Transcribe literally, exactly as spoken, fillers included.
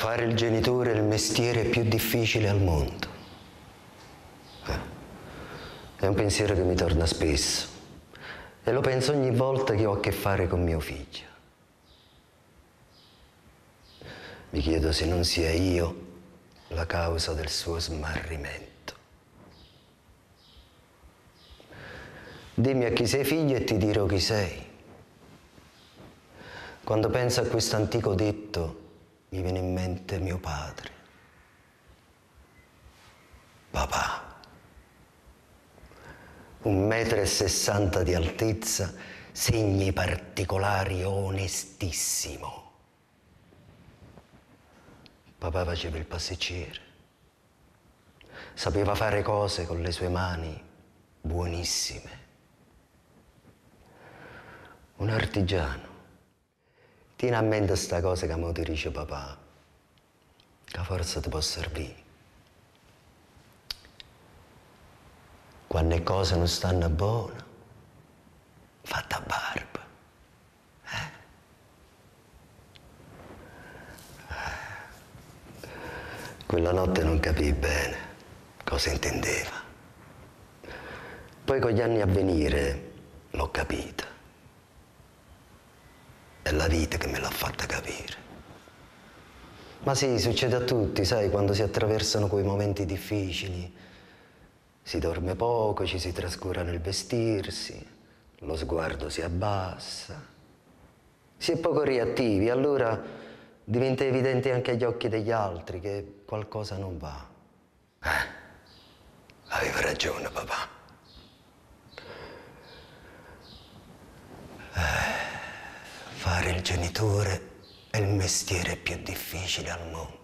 Fare il genitore è il mestiere più difficile al mondo. Eh. È un pensiero che mi torna spesso e lo penso ogni volta che ho a che fare con mio figlio. Mi chiedo se non sia io la causa del suo smarrimento. Dimmi a chi sei figlio e ti dirò chi sei. Quando penso a questo antico detto, mi viene in mente mio padre. Papà. Un metro e sessanta di altezza, segni particolari, onestissimo. Papà faceva il pasticcere. Sapeva fare cose con le sue mani buonissime. Un artigiano. Tieni a mente sta cosa che mo ti dice papà, che forse ti può servire. Quando le cose non stanno buone, fatta barba. Eh? Quella notte non capii bene cosa intendeva. Poi con gli anni a venire l'ho capita. È la vita che me l'ha fatta capire. Ma sì, succede a tutti, sai, quando si attraversano quei momenti difficili. Si dorme poco, ci si trascura nel vestirsi, lo sguardo si abbassa. Si è poco reattivi, allora diventa evidente anche agli occhi degli altri che qualcosa non va. Eh, aveva ragione, papà. Eh, fare il genitore è il mestiere più difficile al mondo.